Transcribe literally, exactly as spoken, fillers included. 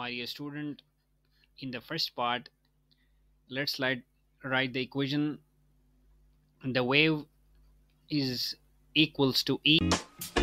my dear student. In the first part, let's write, write the equation. The wave is equals to E